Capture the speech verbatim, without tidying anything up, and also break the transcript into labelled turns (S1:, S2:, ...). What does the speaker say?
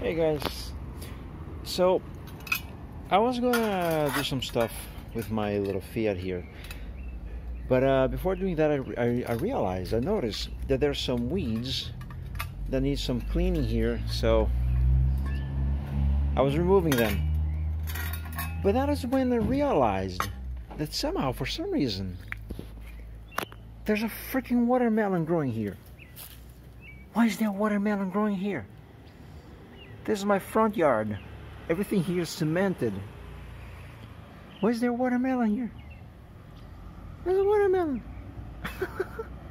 S1: Hey guys, so I was gonna do some stuff with my little Fiat here, but uh, before doing that, I, I, I realized, I noticed that there's some weeds that need some cleaning here, so I was removing them. But that is when I realized that somehow, for some reason, there's a freaking watermelon growing here. Why is there watermelon growing here? This is my front yard. Everything here is cemented. Why is there watermelon here? There's a watermelon.